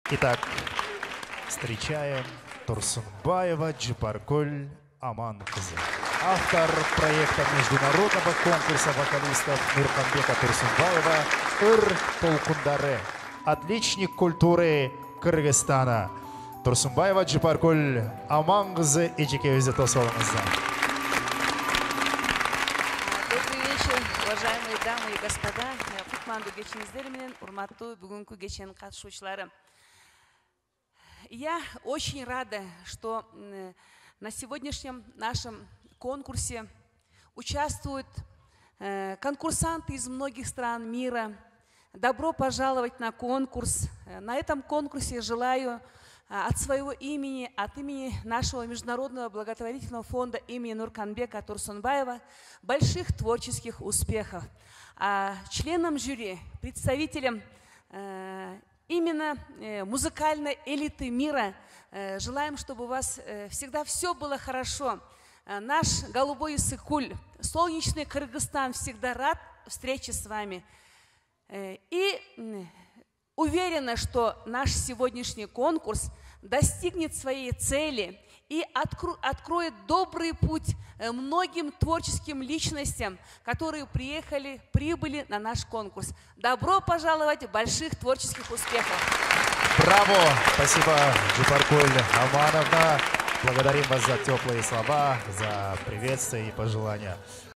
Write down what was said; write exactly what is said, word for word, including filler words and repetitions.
Итак, встречаем Турсунбаева Джипаркуль Аманкызы. Автор проекта международного конкурса вокалистов Нурканбека Турсунбаева «Ыр Толкундаре». Отличник культуры Кыргызстана. Турсунбаева Джипаркуль Аманкызы эжекебизде тосолуңуздар. Добрый вечер, уважаемые дамы и господа. Кутманды кечиңиздер менен урматтуу бүгүнкү кеченин катышуучулары. Я очень рада, что на сегодняшнем нашем конкурсе участвуют конкурсанты из многих стран мира. Добро пожаловать на конкурс. На этом конкурсе желаю от своего имени, от имени нашего международного благотворительного фонда имени Нурканбека Турсунбаева больших творческих успехов. А членам жюри, представителям именно музыкальной элиты мира желаем, чтобы у вас всегда все было хорошо. Наш голубой Иссык-Куль, солнечный Кыргызстан всегда рад встрече с вами. И уверена, что наш сегодняшний конкурс достигнет своей цели и откро откроет добрый путь многим творческим личностям, которые приехали, прибыли на наш конкурс. Добро пожаловать, больших творческих успехов! Браво! Спасибо, Джипаркуль Амановна. Благодарим вас за теплые слова, за приветствие и пожелания.